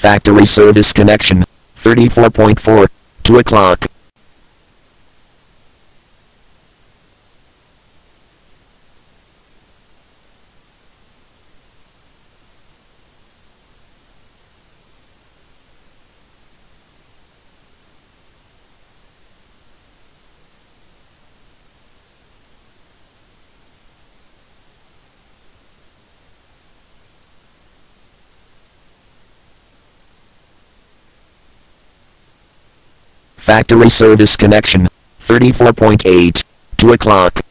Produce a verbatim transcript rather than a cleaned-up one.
Factory service connection, thirty-four point four, two o'clock. Factory service connection, thirty-four point eight, two o'clock.